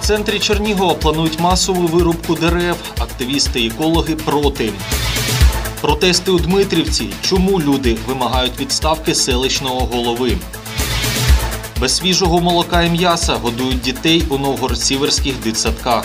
центрі Чернігова планують масову вирубку дерев. Активісти-екологи проти. Протести у Дмитрівці. Чому люди вимагають відставки селищного голови? Без свіжого молока і м'яса годують дітей у новгород-сіверських дитсадках.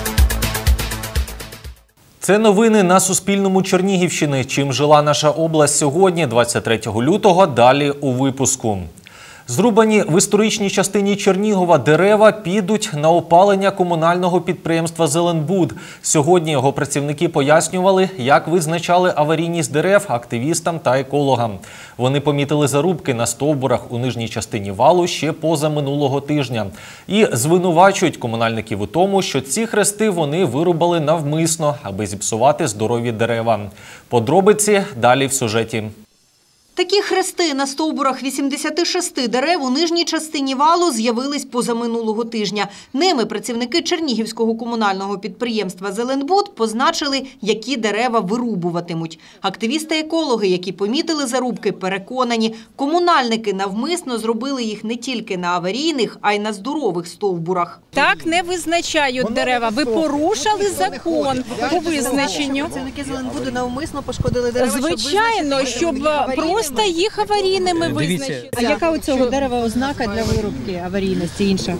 Це новини на Суспільному Чернігівщини. Чим жила наша область сьогодні, 23 лютого, далі у випуску. Зрубані в історичній частині Чернігова дерева підуть на опалення комунального підприємства «Зеленбуд». Сьогодні його працівники пояснювали, як визначали аварійність дерев активістам та екологам. Вони помітили зарубки на стовбурах у нижній частині валу ще позаминулого тижня. І звинувачують комунальників у тому, що ці хрести вони вирубали навмисно, аби зіпсувати здорові дерева. Подробиці далі в сюжеті. Такі хрести на стовбурах 86 дерев у нижній частині валу з'явились позаминулого тижня. Ними працівники Чернігівського комунального підприємства «Зеленбуд» позначили, які дерева вирубуватимуть. Активісти-екологи, які помітили зарубки, переконані, комунальники навмисно зробили їх не тільки на аварійних, а й на здорових стовбурах. Так не визначають дерева. Ви порушили закон по визначенню. Працівники «Зеленбуду» навмисно пошкодили дерева, звичайно, щоб просто їх аварійними визначити. А яка у цього дерева ознака для вирубки аварійності інша?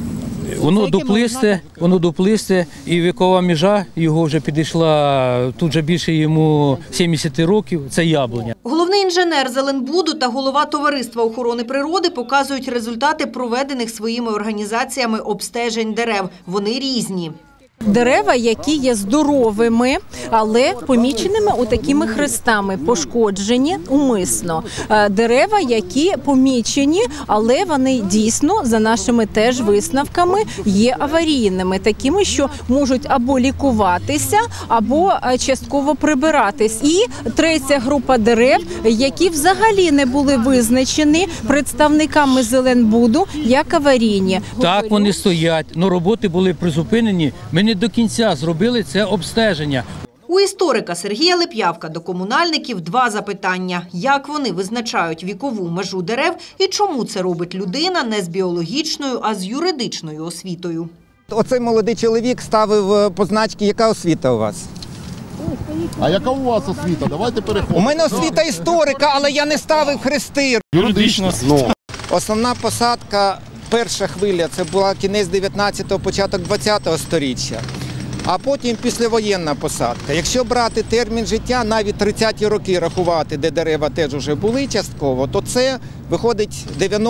Воно дуплисте, і вікова межа його вже підійшла, тут вже більше йому 70 років, це яблуня. Головний інженер «Зеленбуду» та голова Товариства охорони природи показують результати проведених своїми організаціями обстежень дерев. Вони різні. Дерева, які є здоровими, але поміченими отакими хрестами, пошкоджені умисно. Дерева, які помічені, але вони дійсно, за нашими теж висновками, є аварійними, такими, що можуть або лікуватися, або частково прибиратись. І третя група дерев, які взагалі не були визначені представниками «Зеленбуду» як аварійні. Так, вони стоять, але роботи були призупинені. Ми не до кінця зробили це обстеження. У історика Сергія Леп'явка до комунальників два запитання. Як вони визначають вікову межу дерев і чому це робить людина не з біологічною, а з юридичною освітою? Оцей молодий чоловік ставив позначки, яка освіта у вас? А яка у вас освіта? Давайте переходимо. У мене освіта історика, але я не ставив хрести. Юридична. Основна посадка, перша хвиля, це була кінець 19-го, початок 20-го сторіччя. А потім післявоєнна посадка. Якщо брати термін життя, навіть 30-ті роки рахувати, де дерева теж вже були частково, то це виходить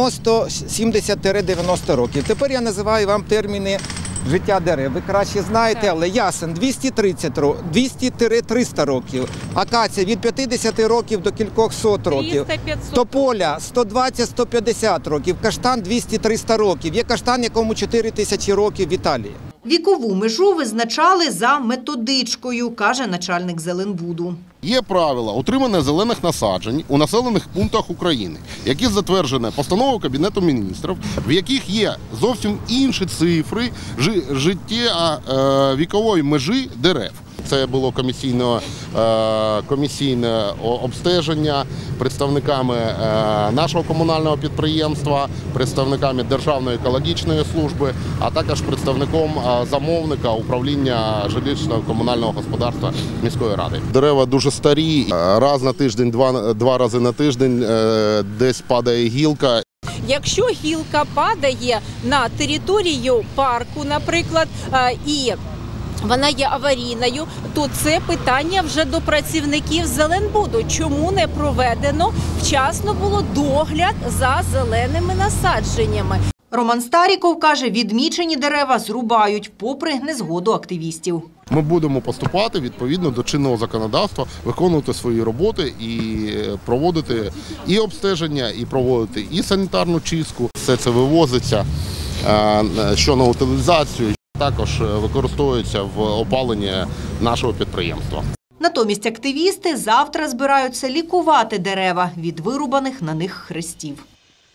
70-90 років. Тепер я називаю вам терміни життя дерев. Ви краще знаєте, але ясен 200-300 років. Акація від 50 років до кількох сот років. Тополя 120-150 років. Каштан 200-300 років. Є каштан, якому 4000 років в Італії. Вікову межу визначали за методичкою, каже начальник «Зеленбуду». Є правила утримання зелених насаджень у населених пунктах України, які затверджені постановою Кабінету міністрів, в яких є зовсім інші цифри життя вікової межі дерев. Це було комісійне обстеження представниками нашого комунального підприємства, представниками Державної екологічної служби, а також представником замовника управління жилищного комунального господарства міської ради. Дерева дуже старі, раз на тиждень, два рази на тиждень десь падає гілка. Якщо гілка падає на територію парку, наприклад, і вона є аварійною, то це питання вже до працівників «Зеленбуду». Чому не проведено вчасно було догляд за зеленими насадженнями? Роман Старіков каже, відмічені дерева зрубають, попри незгоду активістів. Ми будемо поступати відповідно до чинного законодавства, виконувати свої роботи і проводити і обстеження, і проводити і санітарну чистку. Все це вивозиться, що на утилізацію, також використовується в опаленні нашого підприємства. Натомість активісти завтра збираються лікувати дерева від вирубаних на них хрестів.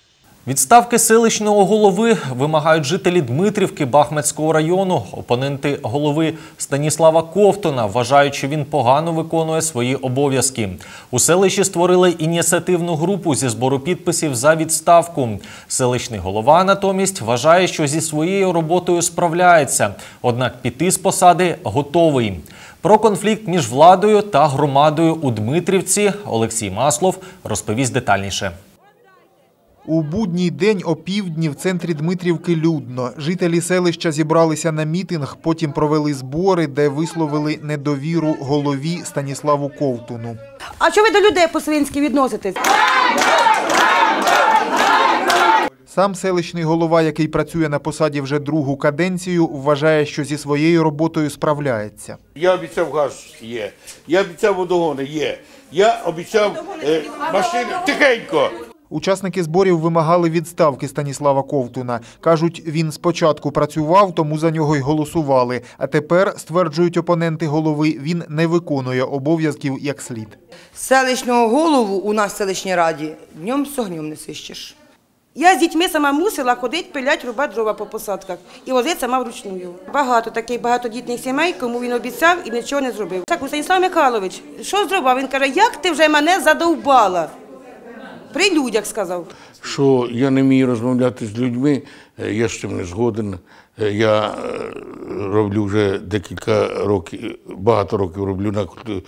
Відставки селищного голови вимагають жителі Дмитрівки Бахмацького району. Опоненти голови Станіслава Ковтуна вважають, що він погано виконує свої обов'язки. У селищі створили ініціативну групу зі збору підписів за відставку. Селищний голова натомість вважає, що зі своєю роботою справляється, однак піти з посади готовий. Про конфлікт між владою та громадою у Дмитрівці Олексій Маслов розповість детальніше. У будній день опівдні в центрі Дмитрівки людно. Жителі селища зібралися на мітинг, потім провели збори, де висловили недовіру голові Станіславу Ковтуну. А чого ви до людей по-свинськи відноситесь? Сам селищний голова, який працює на посаді вже другу каденцію, вважає, що зі своєю роботою справляється. Я обіцяв газ є, я обіцяв водогони є, я обіцяв машини. Тихенько! Учасники зборів вимагали відставки Станіслава Ковтуна. Кажуть, він спочатку працював, тому за нього й голосували. А тепер, стверджують опоненти голови, він не виконує обов'язків як слід. Селищного голову у нас в селищній раді днем з огнем не сищеш. Я з дітьми сама мусила ходити, пилять, рубати дрова по посадках і возити сама вручну. Багато таких багатодітних сімей, кому він обіцяв і нічого не зробив. Так, Станіслав Михайлович, що зробив? Він каже, як ти вже мене задовбала? При людях сказав. Що я не вмію розмовляти з людьми, я з цим не згоден. Я роблю вже декілька років, багато років роблю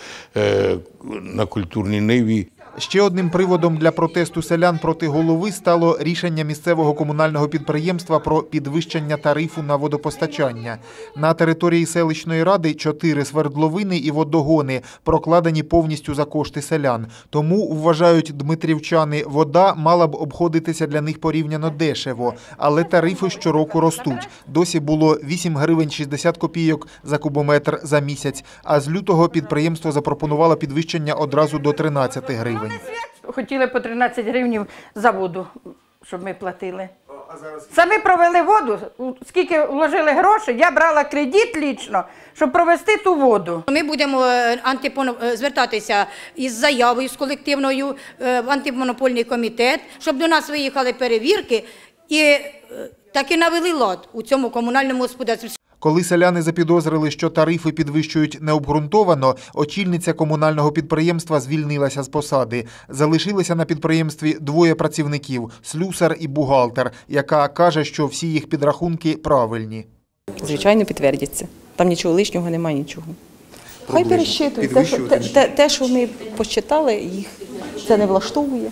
на культурній ниві. Ще одним приводом для протесту селян проти голови стало рішення місцевого комунального підприємства про підвищення тарифу на водопостачання. На території селищної ради 4 свердловини і водогони прокладені повністю за кошти селян. Тому, вважають дмитрівчани, вода мала б обходитися для них порівняно дешево. Але тарифи щороку ростуть. Досі було 8 гривень 60 копійок за кубометр за місяць, а з лютого підприємство запропонувало підвищення одразу до 13 гривень. Хотіли по 13 гривень за воду, щоб ми платили. Самі провели воду, скільки вложили грошей, я брала кредит лічно, щоб провести ту воду. Ми будемо звертатися із заявою, з колективною в антимонопольний комітет, щоб до нас виїхали перевірки і таки навели лад у цьому комунальному господарстві. Коли селяни запідозрили, що тарифи підвищують необґрунтовано, очільниця комунального підприємства звільнилася з посади. Залишилися на підприємстві 2 працівників – слюсар і бухгалтер, яка каже, що всі їх підрахунки правильні. Звичайно, підтвердяться. Там нічого лишнього немає, нічого. Хай пересчитують. Те, що ми посчитали, їх це не влаштовує.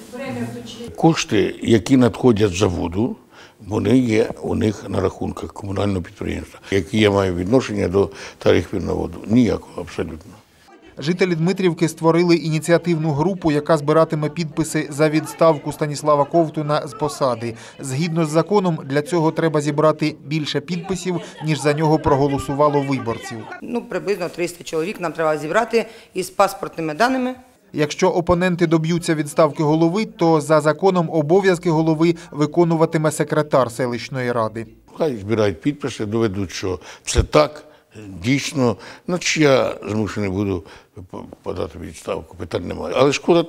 Кошти, які надходять за воду, вони є у них на рахунках комунального підприємства. Які я маю відношення до тарифів на воду? Ніякого, абсолютно. Жителі Дмитрівки створили ініціативну групу, яка збиратиме підписи за відставку Станіслава Ковтуна з посади. Згідно з законом, для цього треба зібрати більше підписів, ніж за нього проголосувало виборців. Приблизно 300 чоловік нам треба зібрати із паспортними даними. Якщо опоненти доб'ються відставки голови, то за законом обов'язки голови виконуватиме секретар селищної ради. Хай збирають підписи, доведуть, що це так, дійсно, значить я змушений буду подати відставку, питань немає. Але шкода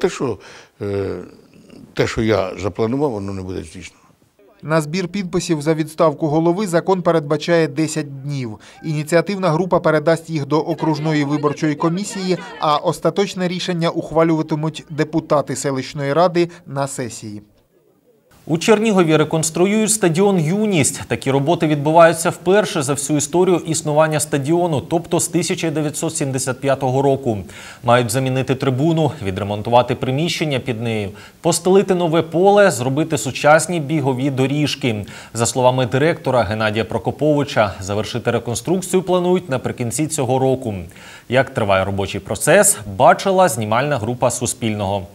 те, що я запланував, воно не буде здійснено. На збір підписів за відставку голови закон передбачає 10 днів. Ініціативна група передасть їх до окружної виборчої комісії, а остаточне рішення ухвалюватимуть депутати селищної ради на сесії. У Чернігові реконструюють стадіон «Юність». Такі роботи відбуваються вперше за всю історію існування стадіону, тобто з 1975 року. Мають замінити трибуну, відремонтувати приміщення під нею, постелити нове поле, зробити сучасні бігові доріжки. За словами директора Геннадія Прокоповича, завершити реконструкцію планують наприкінці цього року. Як триває робочий процес, бачила знімальна група Суспільного.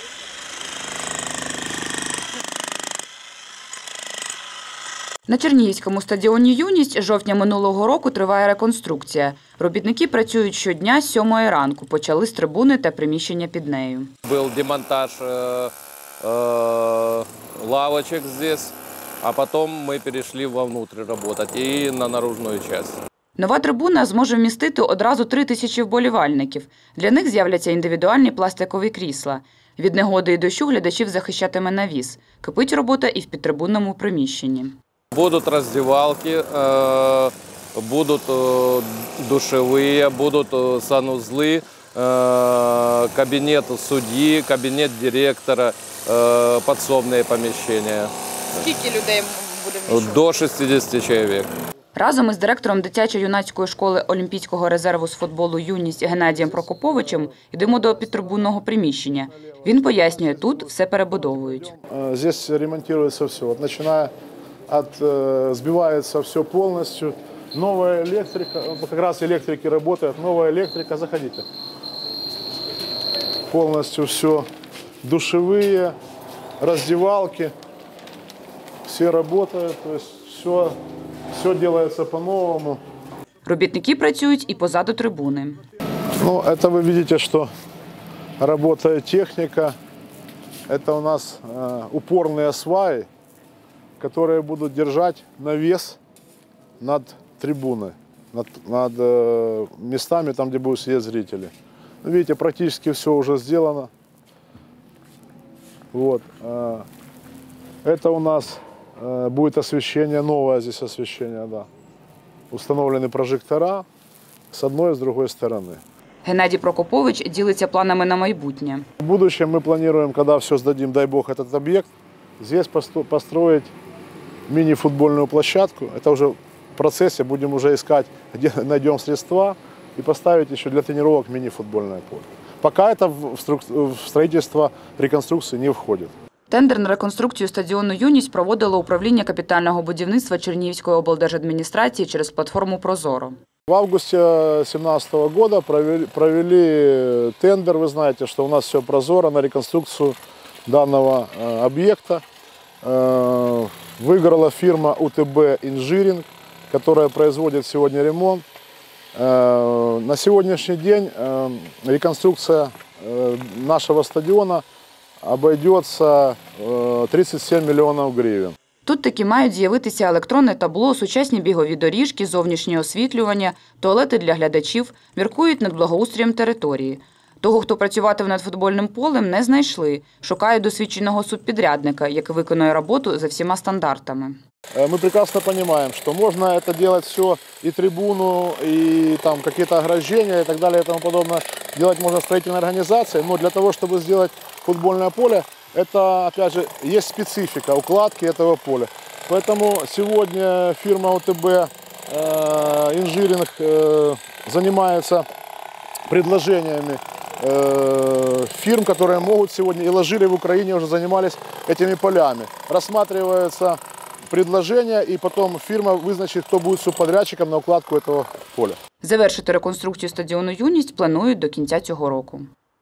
На Чернігівському стадіоні «Юність» з жовтня минулого року триває реконструкція. Робітники працюють щодня з 7 ранку. Почали з трибуни та приміщення під нею. Був демонтаж лавочок тут, а потім ми перейшли вовнутрь працювати і на наружну частину. Нова трибуна зможе вмістити одразу 3000 вболівальників. Для них з'являться індивідуальні пластикові крісла. Від негоди і дощу глядачів захищатиме навіс. Кипить робота і в підтрибунному приміщенні. Будут раздевалки, будут душевые, будут санузлы, кабинет судьи, кабинет директора, подсобные помещения. Скільки людей буде вміщувати? До 60 чоловік. Разом із директором дитячо-юнацької школи Олімпійського резерву з футболу «Юність» Геннадієм Прокоповичем йдемо до підтрибунного приміщення. Він пояснює, тут все перебудовують. Здесь ремонтується все, починає збивається все повністю. Нова електрика, якраз електрики працюють, нова електрика, заходите. Повністю все, душевые, раздевалки, все працюють, тобто все делается по-новому. Робітники працюють і позаду трибуни. Ну, это вы видите, что работает техника. Это у нас упорные сваи, которые будут держать навес над трибуной, над местами, там, где будут сидеть зрители. Видите, практически все уже сделано. Вот. Это у нас будет освещение, новое здесь освещение, да. Установлены прожектора с одной и с другой стороны. Геннадій Прокопович ділиться планами на майбутнє. В будущем мы планируем, когда все сдадим, дай бог, этот объект, здесь построить мини-футбольную площадку. Это уже в процессе, будем уже искать, где найдем средства и поставить еще для тренировок мини-футбольное поле. Пока это в строительство реконструкции не входит. Тендер на реконструкцію стадіону «Юність» проводило управління капітального будівництва Чернігівської облдержадміністрації через платформу «Прозоро». В августе 2017 года провели тендер. Вы знаете, что у нас все прозоро на реконструкцию данного объекта. Выиграла фирма УТБ «Инжиринг», которая производит сегодня ремонт. На сегодняшний день реконструкция нашего стадиона обойдется 37 миллионов гривен. Тут таки мають з'явитися електронне табло, сучасні бігові доріжки, зовнішнє освітлювання, туалети для глядачів, міркують над благоустрієм території. Того, хто працюватиме над футбольним полем, не знайшли. Шукають досвідченого субпідрядника, який виконує роботу за всіма стандартами. Мы прекрасно понимаем, что можно это делать все, и трибуну, и там какие-то ограждения, и так далее, и тому подобное. Делать можно строительной организацией, но для того, чтобы сделать футбольное поле, это, опять же, есть специфика укладки этого поля. Поэтому сегодня фирма ОТБ «Инжиринг» занимается предложениями фирм, которые могут сегодня, и ложили в Украине, уже занимались этими полями. Рассматривается предложение, и потом фирма визначить, хто буде субподрядчиком на укладку цього поля. Завершити реконструкцію стадіону «Юність» планують до кінця цього року.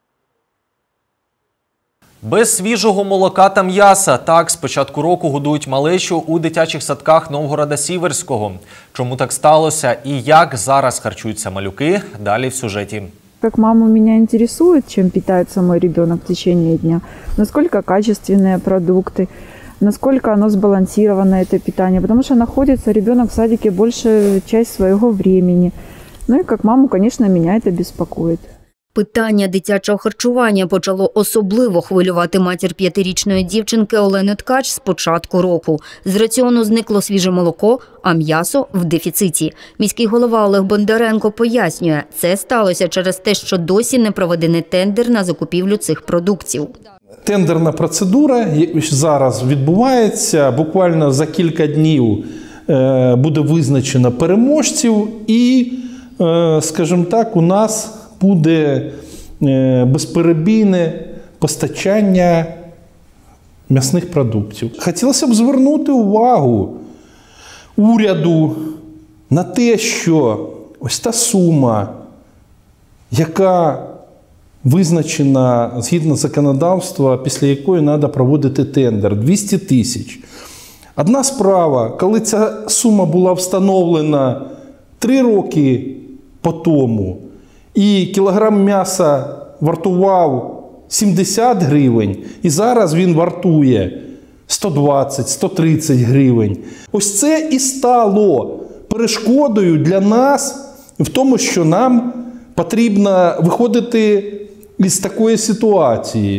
Без свіжого молока та м'яса. Так, з початку року годують малечу у дитячих садках Новгорода Сіверського. Чому так сталося і як зараз харчуються малюки? Далі в сюжеті. Как маму меня интересует, чем питается мой ребенок в течение дня, насколько качественные продукты, насколько оно сбалансировано, это питание, потому что находится ребенок в садике большую часть своего времени. Ну и как маму, конечно, меня это беспокоит. Питання дитячого харчування почало особливо хвилювати матір 5-річної дівчинки Олени Ткач з початку року. З раціону зникло свіже молоко, а м'ясо в дефіциті. Міський голова Олег Бондаренко пояснює, це сталося через те, що досі не проведений тендер на закупівлю цих продуктів. Тендерна процедура зараз відбувається, буквально за кілька днів буде визначено переможців і, скажімо так, у нас буде безперебійне постачання м'ясних продуктів. Хотілося б звернути увагу уряду на те, що ось та сума, яка визначена згідно законодавства, після якої треба проводити тендер – 200 тисяч. Одна справа, коли ця сума була встановлена 3 роки по тому, і кілограм м'яса вартував 70 гривень, і зараз він вартує 120-130 гривень. Ось це і стало перешкодою для нас в тому, що нам потрібно виходити із такої ситуації.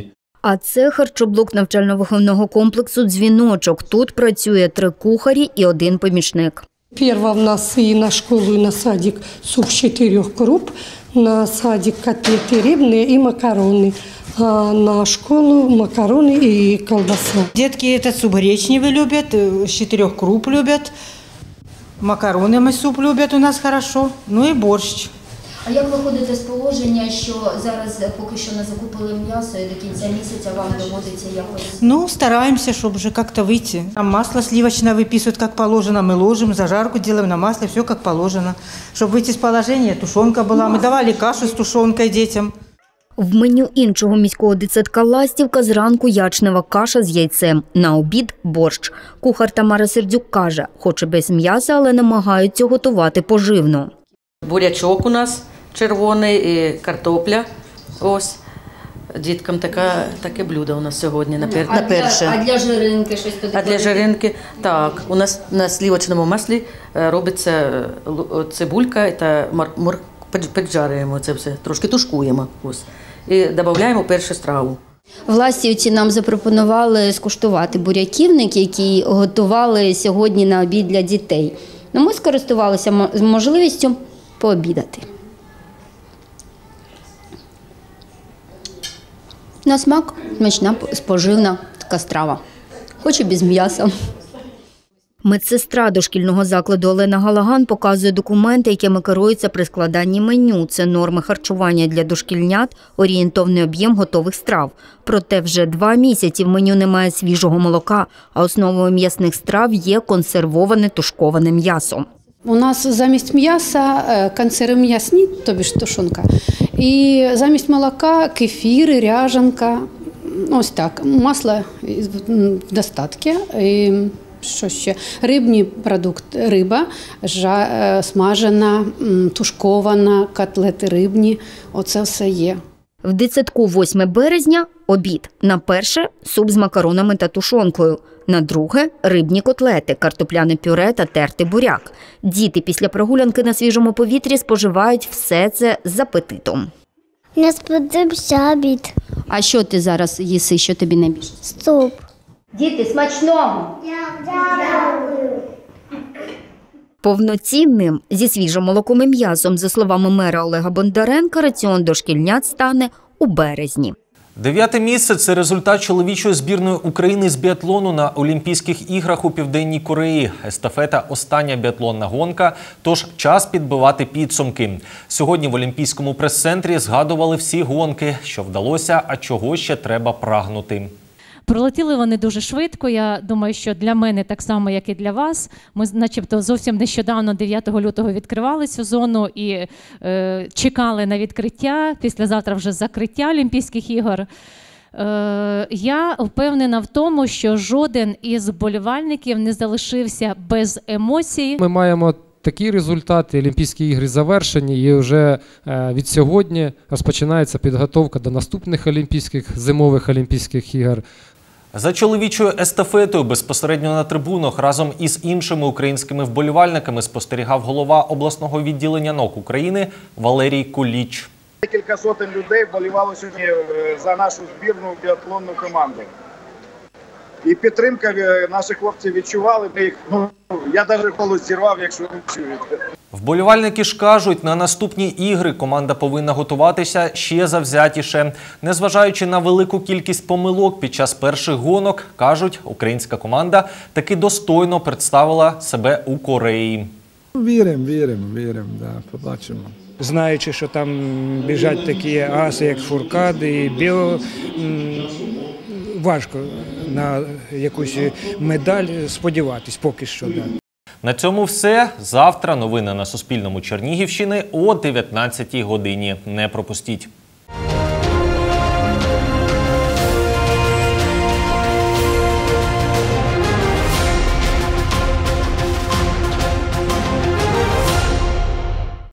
А це харчоблок навчально-виховного комплексу «Дзвіночок». Тут працює 3 кухарі і 1 помічник. Перва в нас и на школу, и на садик суп с 4 круп, на садик котлеты рыбные и макароны, а на школу макароны и колбаса. Детки этот суп гречневый любят, с 4 круп любят, макароны мы суп любят у нас хорошо, ну и борщ. А як виходите з положення, що зараз поки що не закупили м'ясо і до кінця місяця вам доводиться якось? Ну, стараемся, чтобы уже как-то выйти. Там масло сливочное выписывают как положено, мы ложим, зажарку делаем на масле, все как положено. Чтобы выйти из положения, тушенка была, мы давали кашу с тушенкой детям. В меню іншого міського дитсадка «Ластівка» зранку ячнева каша з яйцем, на обід – борщ. Кухар Тамара Сердюк каже, хоч і без м'яса, але намагаються готувати поживно. Бурячок у нас червоний і картопля. Ось. Діткам таке блюдо у нас сьогодні на перше. А для жиринки щось туди? А для жиринки, так, у нас на сливочному маслі робиться цибулька та піджарюємо це все, трошки тушкуємо. Ось. І додаємо першу страву. В Ластівці нам запропонували скуштувати буряківник, який готували сьогодні на обід для дітей. Ми скористувалися можливістю пообідати. На смак смачна, споживна така страва, хоч і без м'яса. Медсестра дошкільного закладу Олена Галаган показує документи, якими керуються при складанні меню. Це норми харчування для дошкільнят, орієнтовний об'єм готових страв. Проте вже 2 місяці в меню немає свіжого молока, а основою м'ясних страв є консервоване тушковане м'ясо. У нас замість м'яса консерви м'ясні, тобі ж тушонка, і замість молока кефір, ряжанка, ось так, масло в достатку. Що ще? Рибні продукти, риба, смажена, тушкована, котлети рибні, оце все є. В дитсадку 8 березня – обід. На перше – суп з макаронами та тушонкою. На друге – рибні котлети, картопляне пюре та тертий буряк. Діти після прогулянки на свіжому повітрі споживають все це з апетитом. Мені сподобався обід. А що ти зараз їси, що тобі найбільше? Суп. Діти, смачного! Дякую! Повноцінним зі свіжим молоком і м'ясом, за словами мера Олега Бондаренка, раціон дошкільнят стане у березні. 9-те місце – це результат чоловічої збірної України з біатлону на Олімпійських іграх у Південній Кореї. Естафета – остання біатлонна гонка, тож час підбивати підсумки. Сьогодні в Олімпійському прес-центрі згадували всі гонки, що вдалося, а чого ще треба прагнути. Пролетіли вони дуже швидко. Я думаю, що для мене так само, як і для вас. Ми, начебто, зовсім нещодавно, 9 лютого, відкривали цю зону і чекали на відкриття. Післязавтра вже закриття Олімпійських ігор. Я впевнена в тому, що жоден із вболівальників не залишився без емоцій. Ми маємо такі результати. Олімпійські ігри завершені і вже від сьогодні розпочинається підготовка до наступних зимових Олімпійських ігор. За чоловічою естафетою безпосередньо на трибунах разом із іншими українськими вболівальниками спостерігав голова обласного відділення НОК України Валерій Куліч. Декілька сотень людей вболівало сьогодні за нашу збірну біатлонну команду. І підтримка наші хлопці відчували. Я навіть голос зірвав, якщо не чуєте. Вболівальники ж кажуть, на наступні ігри команда повинна готуватися ще завзятіше. Незважаючи на велику кількість помилок під час перших гонок, кажуть, українська команда таки достойно представила себе у Кореї. Віримо, побачимо. Знаючи, що там біжать такі аси, як Фуркад і Біо, важко на якусь медаль сподіватись поки що. На цьому все. Завтра новини на Суспільному Чернігівщини о 19-й годині. Не пропустіть.